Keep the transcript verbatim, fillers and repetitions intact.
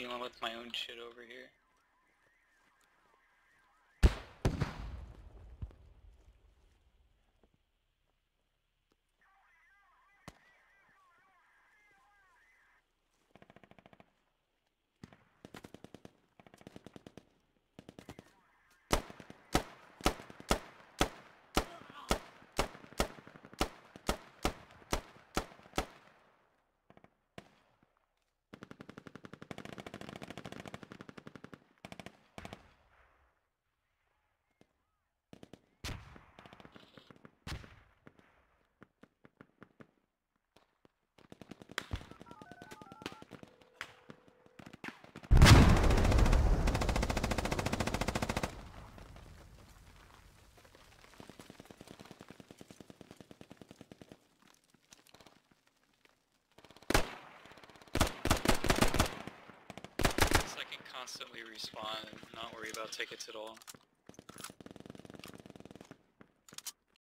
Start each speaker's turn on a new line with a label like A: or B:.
A: dealing with my own shit over here. Constantly respawn and not worry about tickets at all.